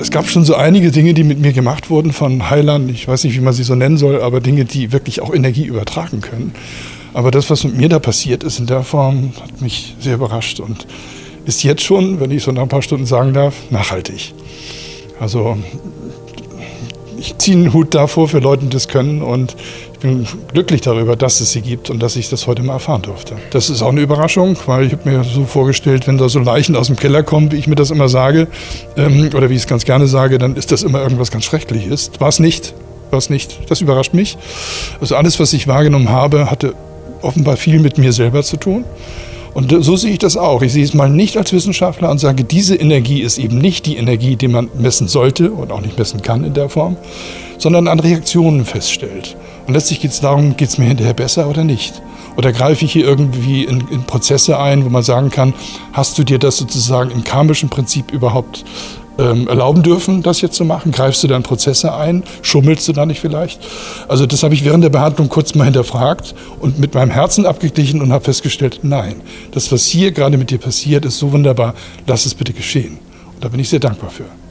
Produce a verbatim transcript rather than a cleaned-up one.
Es gab schon so einige Dinge, die mit mir gemacht wurden von Heilern, ich weiß nicht, wie man sie so nennen soll, aber Dinge, die wirklich auch Energie übertragen können. Aber das, was mit mir da passiert ist in der Form, hat mich sehr überrascht und ist jetzt schon, wenn ich so nach ein paar Stunden sagen darf, nachhaltig. Also ich ziehe einen Hut davor für Leute, die das können und ich bin glücklich darüber, dass es sie gibt und dass ich das heute mal erfahren durfte. Das ist auch eine Überraschung, weil ich habe mir so vorgestellt, wenn da so Leichen aus dem Keller kommen, wie ich mir das immer sage, ähm, oder wie ich es ganz gerne sage, dann ist das immer irgendwas ganz Schreckliches. War es nicht, war es nicht. Das überrascht mich. Also alles, was ich wahrgenommen habe, hatte offenbar viel mit mir selber zu tun. Und so sehe ich das auch. Ich sehe es mal nicht als Wissenschaftler und sage, diese Energie ist eben nicht die Energie, die man messen sollte und auch nicht messen kann in der Form, sondern an Reaktionen feststellt. Und letztlich geht es darum, geht es mir hinterher besser oder nicht? Oder greife ich hier irgendwie in, in Prozesse ein, wo man sagen kann, hast du dir das sozusagen im karmischen Prinzip überhaupt ähm, erlauben dürfen, das jetzt zu machen? Greifst du da in Prozesse ein? Schummelst du da nicht vielleicht? Also das habe ich während der Behandlung kurz mal hinterfragt und mit meinem Herzen abgeglichen und habe festgestellt, nein, das, was hier gerade mit dir passiert, ist so wunderbar, lass es bitte geschehen. Und da bin ich sehr dankbar für.